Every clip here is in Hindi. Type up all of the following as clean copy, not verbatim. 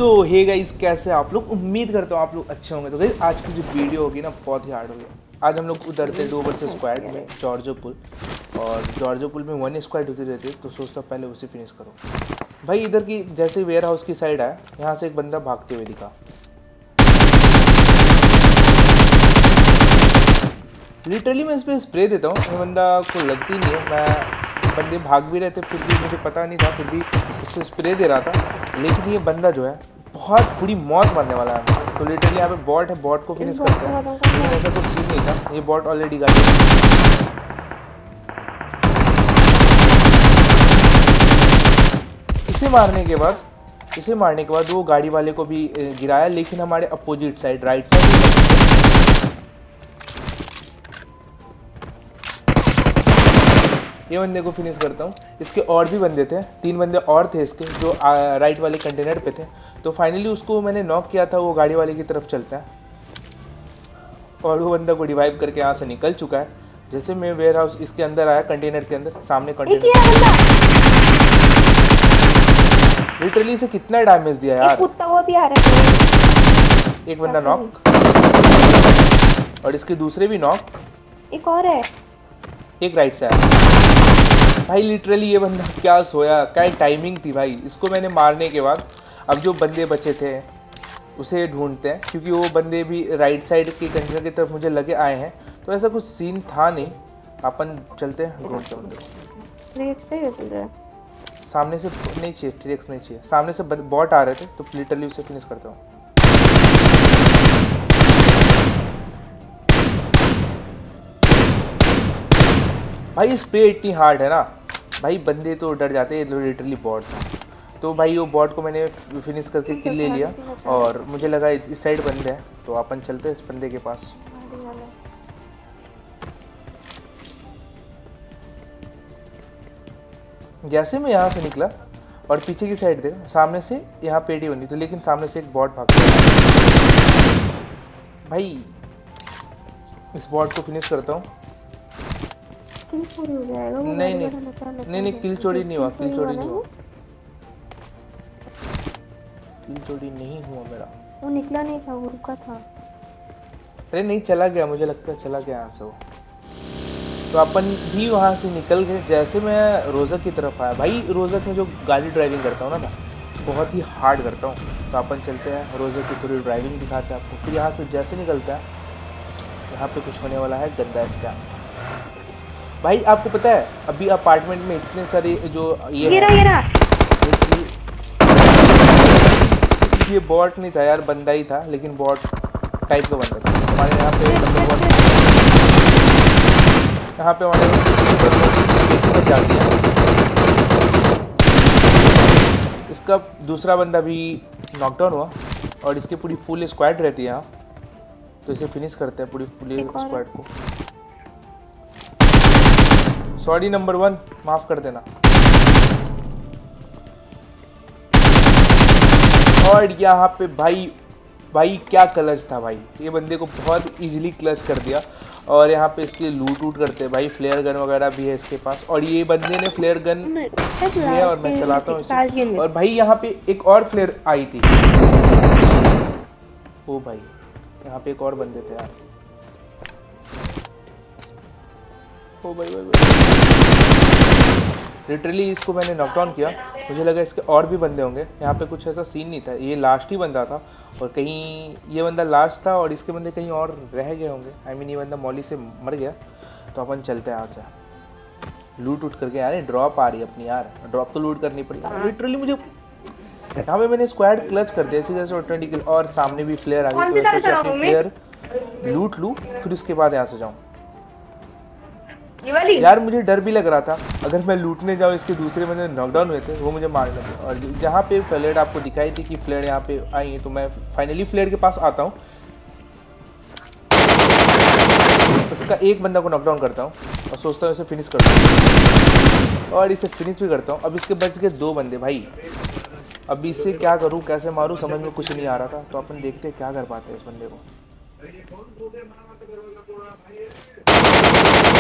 सो हे गाइस, कैसे आप लोग? उम्मीद करता हूँ आप लोग अच्छे होंगे। तो गाइस आज की जो वीडियो होगी ना बहुत ही हार्ड होगी। आज हम लोग उतरते हैं 2 वर्सेस स्क्वाड में जॉर्जो पुल, और जॉर्जो पुल में 1 स्क्वाड होती रहती है, तो सोचता पहले उसे फिनिश करो। भाई इधर की जैसे वेयर हाउस की साइड आया, यहाँ से एक बंदा भागते हुए दिखा। लिटरली मैं इस पर स्प्रे देता हूँ, ये बंदा को लगती नहीं है। मैं बंदे भाग भी रहे थे, फिर भी मुझे पता नहीं था, फिर भी उससे स्प्रे दे रहा था। लेकिन ये बंदा जो है बहुत बुरी मौत मरने वाला है। तो लिटरली यहाँ पे बॉट है, बॉट को फिनिश करते हैं। लेकिन ऐसा कुछ सीन नहीं था, ये बॉट ऑलरेडी गाड़ी इसे मारने के बाद वो गाड़ी वाले को भी गिराया, लेकिन हमारे अपोजिट साइड राइट साइड ये बंदे को फिनिश करता हूँ। इसके और भी बंदे थे, 3 बंदे और थे इसके जो राइट वाले कंटेनर पे थे। तो फाइनली उसको मैंने नॉक किया था, वो गाड़ी वाले की तरफ चलता है और वो बंदा को रिवाइव करके यहाँ से निकल चुका है। जैसे मैं वेयर हाउस इसके अंदर आया, कंटेनर के अंदर सामने कंटेनर, लिटरली इसे कितना डैमेज दिया यार। वो भी आ रहा है। एक बंदा नॉक और इसके दूसरे भी नॉक, एक और है, एक राइट से आया। भाई लिटरली ये बंदा क्या सोया, क्या टाइमिंग थी भाई। इसको मैंने मारने के बाद अब जो बंदे बचे थे उसे ढूंढते हैं, क्योंकि वो बंदे भी राइट साइड के कंटेनर की तरफ मुझे लगे आए हैं। तो ऐसा कुछ सीन था नहीं, अपन चलते हैं ढूंढते बंदे। सामने से नहीं चाहिए, ट्रिक्स नहीं चाहिए, सामने से बॉट आ रहे थे, तो लिटरली उसे फिनिश करता हूँ। भाई स्प्रे इतनी हार्ड है ना भाई, बंदे तो डर जाते हैं। लिटरली बॉट था, तो भाई वो बॉट को मैंने फिनिश करके किल ले लिया। और मुझे लगा इस साइड बंदे हैं, तो अपन चलते हैं इस बंदे के पास। जैसे मैं यहाँ से निकला और पीछे की साइड देखा, सामने से यहाँ पेटी बनी थी, लेकिन सामने से एक बॉट भाग गया। भाई इस बॉट को फिनिश करता हूँ। नहीं किल चोरी नहीं हुआ, किल चोरी नहीं हुआ मेरा। वो निकला नहीं था, वो रुका था। अरे नहीं, चला गया, मुझे लगता है चला गया यहाँ से वो। तो अपन भी वहाँ से निकल गए। जैसे मैं रोज़क की तरफ आया, भाई रोज़क में जो गाड़ी ड्राइविंग करता हूँ ना, बहुत ही हार्ड करता हूँ। तो अपन चलते हैं रोज़क की थोड़ी ड्राइविंग दिखाते हैं आपको। फिर यहाँ से जैसे निकलता है, यहाँ पे कुछ होने वाला है गंदा इसका। भाई आपको पता है अभी अपार्टमेंट में इतने सारे जो ये बॉट नहीं था यार, बंदा ही था, लेकिन बॉट टाइप का बंदा था। हमारे यहाँ पे हमारे इसका दूसरा बंदा भी नॉकडाउन हुआ, और इसकी पूरी फुल स्क्वाड रहती है यहाँ। तो इसे फिनिश करते हैं पूरी फुल स्क्वाड को। सॉरी नंबर 1, माफ कर देना। और यहाँ पे भाई क्या क्लच था भाई, ये बंदे को बहुत इजीली क्लच कर दिया। और यहाँ पे इसके लूट करते हैं भाई, फ्लेयर गन वगैरह भी है इसके पास। और ये बंदे ने फ्लेयर गन लिया और मैं चलाता हूँ इसे। और भाई यहाँ पे एक और फ्लेयर आई थी। ओ भाई यहाँ पे एक और बंदे थे यार। ओ भाई लिटरली इसको मैंने नॉकडाउन किया। मुझे लगा इसके और भी बंदे होंगे, यहाँ पे कुछ ऐसा सीन नहीं था। ये लास्ट ही बंदा था, और कहीं ये बंदा लास्ट था और इसके बंदे कहीं और रह गए होंगे। आई मीन ये बंदा मॉली से मर गया। तो अपन चलते हैं यहाँ से लूट करके। यार ड्रॉप आ रही है अपनी यार, ड्रॉप तो लूट करनी पड़ेगी। लिटरली मुझे यहाँ पे मैंने स्क्वाड क्लच कर दिया इसी जैसे 20 किल, और सामने भी फ्लेयर आ गई। तो ऐसे अपनी फ्लेयर लूट लूँ, फिर उसके बाद यहाँ से जाऊँ। यार मुझे डर भी लग रहा था, अगर मैं लूटने जाऊँ इसके दूसरे बंदे नॉकडाउन हुए थे, वो मुझे मारने थे। और जहाँ पे फ्लेयर आपको दिखाई थी कि फ्लेयर यहाँ पे आई है, तो मैं फाइनली फ्लेयर के पास आता हूँ, उसका एक बंदा को नॉकडाउन करता हूँ और सोचता हूँ इसे फिनिश करता हूँ, और इसे फिनिश भी करता हूँ। अब इसके बच गए 2 बंदे। भाई अब इससे क्या करूँ, कैसे मारूँ, समझ में कुछ नहीं आ रहा था। तो अपन देखते हैं क्या कर पाते हैं इस बंदे को।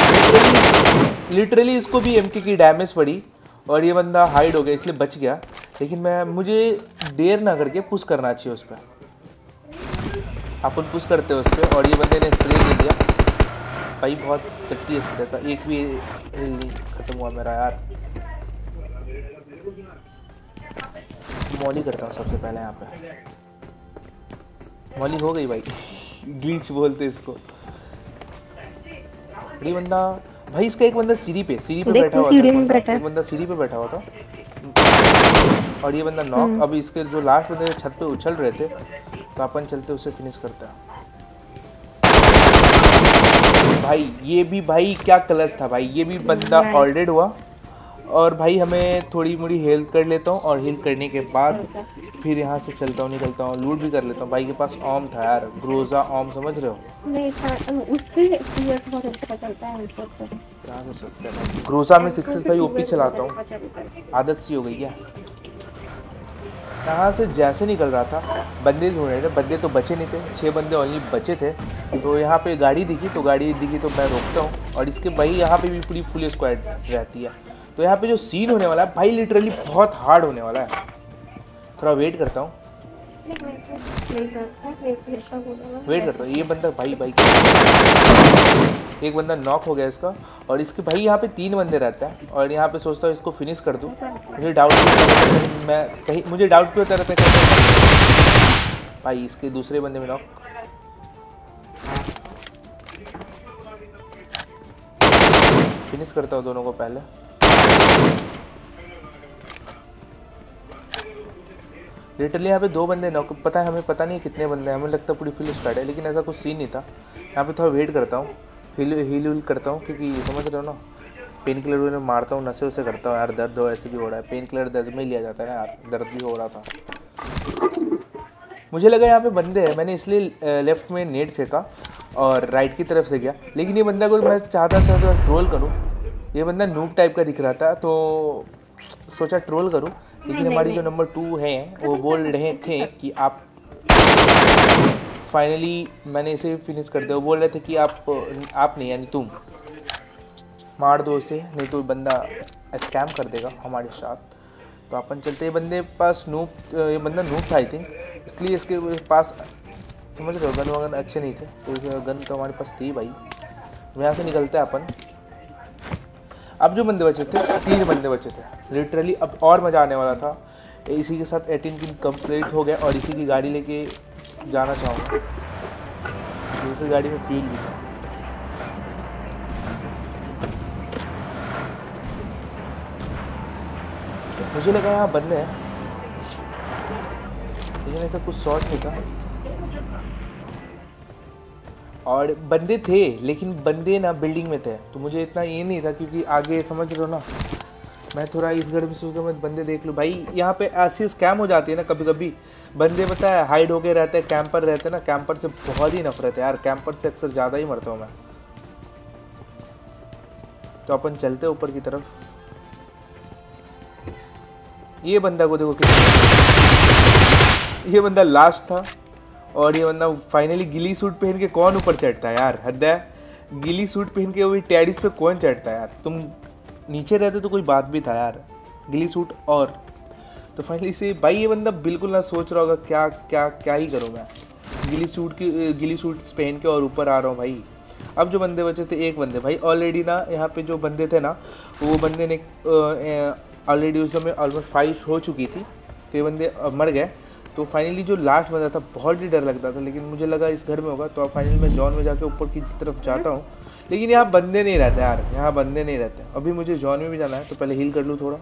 लिटरली इसको भी एमके की डैमेज पड़ी, और ये बंदा हाइड हो गया इसलिए बच गया। लेकिन मुझे देर ना करके पुश करना चाहिए उस पर। अपन पुश करते हैं उस पर और ये बंदे ने स्प्रे दे दिया भाई, बहुत चट्टी स्प्रे था, एक भी नहीं खत्म हुआ मेरा यार। मॉली करता हूँ सबसे पहले यहाँ पे, मॉली हो गई भाई ग्लिच बोलते इसको। ये बंदा भाई, इसका एक बंदा सीढ़ी पे बैठा हुआ था, एक बंदा सीढ़ी पे बैठा हुआ था और ये बंदा नॉक। अब इसके जो लास्ट बंदे छत पे उछल रहे थे तो अपन चलते उसे फिनिश करते हैं भाई। ये भी भाई क्या क्लच था भाई, ये भी बंदा ऑलरेडी हुआ और भाई हमें थोड़ी मोड़ी हेल्थ कर लेता हूँ और हेल्थ करने के बाद फिर यहाँ से चलता हूँ, निकलता हूँ, लूट भी कर लेता हूँ। भाई के पास ओम था यार, ग्रोजा ओम, समझ रहे हो? नहीं था उससे बहुत अच्छा चलता है क्या हो सकता है। ग्रोजा में 6 भाई ओपी चलाता हूँ, आदत सी हो गई क्या। यहाँ से जैसे निकल रहा था बंदे ढूंढ रहे थे, बंदे तो बचे नहीं थे, 6 बंदे ओनली बचे थे। तो यहाँ पे गाड़ी दिखी तो मैं रोकता हूँ और इसके भाई यहाँ पे भी पूरी फुल स्क्वाड रहती है। तो यहाँ पे जो सीन होने वाला है भाई लिटरली बहुत हार्ड होने वाला है। थोड़ा वेट करता हूँ, ये बंदा भाई एक बंदा नॉक हो गया इसका और इसके भाई यहाँ पे 3 बंदे रहते हैं और यहाँ पे सोचता हूँ इसको फिनिश कर दूँ। मुझे डाउट भी होता रहता है भाई। इसके दूसरे बंदे में नॉक, फिनिश करता हूँ दोनों को पहले। लिटरली यहाँ पे 2 बंदे नॉक, पता है हमें पता नहीं है कितने बंदे हैं, हमें लगता है पूरी फुल स्क्वाड है, लेकिन ऐसा कुछ सीन नहीं था। यहाँ पे थोड़ा वेट करता हूँ, हील करता हूँ, क्योंकि समझ रहे हो ना, पेन किलर में मारता हूँ, नशे उसे करता हूँ यार। दर्द हो ऐसे भी हो रहा है, पेन किलर दर्द में ही लिया जाता है ना यार, दर्द भी हो रहा था। मुझे लगा यहाँ पे बंदे हैं, मैंने इसलिए लेफ्ट में नेट फेंका और राइट की तरफ से गया, लेकिन ये बंदा को मैं चाहता था तो ट्रोल करूँ। ये बंदा नूब टाइप का दिख रहा था तो सोचा ट्रोल करूँ, लेकिन हमारी जो नंबर 2 हैं वो बोल रहे थे कि आप फाइनली मैंने इसे फिनिश कर दिया। वो बोल रहे थे कि आप नहीं यानी तुम मार दो इसे, नहीं तो बंदा स्कैम कर देगा हमारे साथ। तो अपन चलते, ये बंदे पास ये बंदा नूब था आई थिंक, इसलिए इसके पास समझ रहे हो गन वगन अच्छे नहीं थे, तो गन तो हमारे पास थी भाई। यहाँ से निकलते हैं अपन। अब जो बंदे बचे थे 3 बंदे बचे थे लिटरली, अब और मज़ा आने वाला था। इसी के साथ 18 किल कंप्लीट हो गया और इसी की गाड़ी लेके जाना चाहूँगा। इसी गाड़ी में फ्यूल भी था। मुझे लगा यहाँ बंदे हैं, लेकिन ऐसा कुछ शॉट नहीं था। और बंदे थे लेकिन बंदे ना बिल्डिंग में थे, तो मुझे इतना ये नहीं था, क्योंकि आगे समझ रहे हो ना, मैं थोड़ा इस घर में सोच मैं बंदे देख लूँ भाई। यहाँ पे ऐसी स्कैम हो जाती है ना कभी कभी, बंदे पता है हाइड होके रहते हैं, कैंपर रहते हैं ना, कैंपर से बहुत ही नफरत है यार, कैंपर से अक्सर ज़्यादा ही मरता हूँ मैं। तो अपन चलते ऊपर की तरफ। ये बंदा को देखो कितना, ये बंदा लास्ट था और ये बंदा फाइनली गिली सूट पहन के कौन ऊपर चढ़ता है यार, हद है। गिली सूट पहन के वही टेरिस पे कौन चढ़ता है यार, तुम नीचे रहते तो कोई बात भी था यार, गिली सूट। और तो फाइनली से भाई ये बंदा बिल्कुल ना सोच रहा होगा क्या क्या क्या ही करूँ मैं, गिली सूट पहन के और ऊपर आ रहा हूँ भाई। अब जो बंदे बचे थे, एक बंदे भाई ऑलरेडी ना, यहाँ पे जो बंदे थे ना, वो बंदे ने ऑलरेडी उस समय ऑलमोस्ट फाइट हो चुकी थी, तो ये बंदे मर गए। तो फाइनली जो लास्ट बंदा था, बहुत ही डर लगता था, लेकिन मुझे लगा इस घर में होगा, तो अब फाइनली मैं जॉन में जाके ऊपर की तरफ जाता हूँ। लेकिन यहाँ बंदे नहीं रहते यार, यहाँ बंदे नहीं रहते। अभी मुझे जॉन में भी जाना है, तो पहले हील कर लूँ थोड़ा।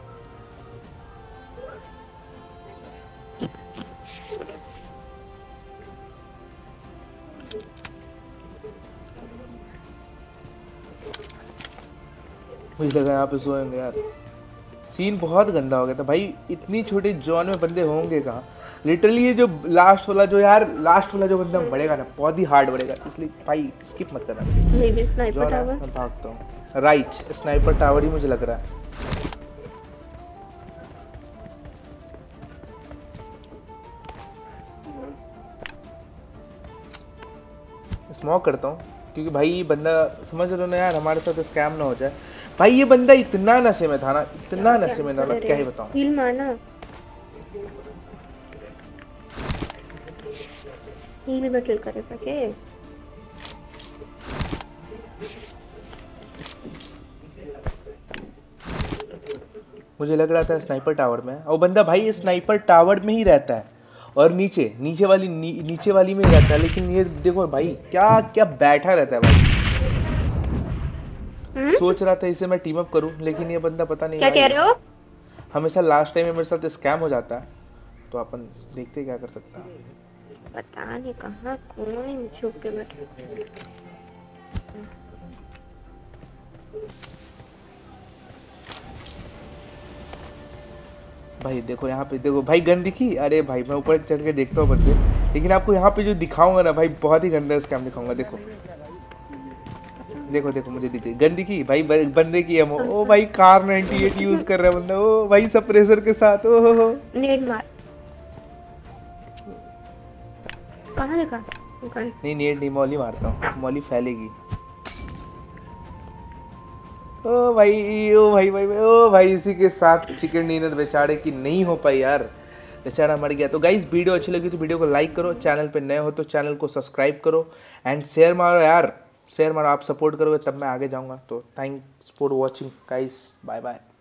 मुझे लगा यहाँ पे सोएंगे यार, सीन बहुत गंदा हो गया था भाई। इतनी छोटे जॉन में बंदे होंगे कहाँ। लिटरली ये जो लास्ट वाला जो बंदा बढ़ेगा ना, बहुत ही हार्ड बढ़ेगा, इसलिए भाई स्किप मत करना। स्नाइपर टावर मैं भागता हूँ, राइट स्नाइपर टावर ही मुझे लग रहा है। स्मोक करता हूँ, क्योंकि भाई ये बंदा समझ रहे हो ना यार, हमारे साथ स्कैम ना हो जाए। भाई ये बंदा इतना नशे में था ना, इतना नशे में ना, क्या ही बताऊँ। हील मारना, हील बैटल करे पके। मुझे लग रहा था स्नाइपर टावर में, और बंदा भाई स्नाइपर टावर में ही रहता है और नीचे वाली में ही रहता है, लेकिन ये देखो भाई क्या क्या बैठा रहता है भाई। सोच रहा था इसे मैं टीम अप करूं, लेकिन ये बंदा पता नहीं क्या कह रहे हो? हमेशा लास्ट टाइम में मेरे साथ स्कैम हो जाता है, तो अपन देखते क्या कर सकता है। पता नहीं कहाँ कौन छुप के बैठे। भाई देखो यहाँ पे, देखो भाई गन दिखी। अरे भाई मैं ऊपर चढ़ के देखता हूँ बंदे, लेकिन आपको यहाँ पे जो दिखाऊंगा ना भाई, बहुत ही गंदा स्कैम दिखाऊंगा। देखो देखो देखो, मुझे दिख गई गन दिखी भाई, बंदे की एमओ। ओ भाई कार 98 यूज कर रहा है बंदा, ओ भाई सप्रेसर के साथ। ओ हो नेट मार। कहाँ देखा? नहीं नेट नहीं, मॉली मारता हूँ, मॉली फैलेगी। ओ भाई ओ भाई भाई ओ भाई, इसी के साथ चिकन डिनर बेचारे की नहीं हो पाई यार, बेचारा मर गया। तो गाइस वीडियो अच्छी लगी तो वीडियो को लाइक करो, चैनल पे नए हो तो चैनल को सब्सक्राइब करो एंड शेयर मारो यार, शेयर मारो। आप सपोर्ट करोगे तब मैं आगे जाऊंगा। तो thanks for watching guys, bye bye.